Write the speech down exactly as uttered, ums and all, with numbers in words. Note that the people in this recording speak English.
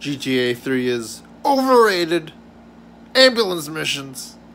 G T A three is overrated. Ambulance missions.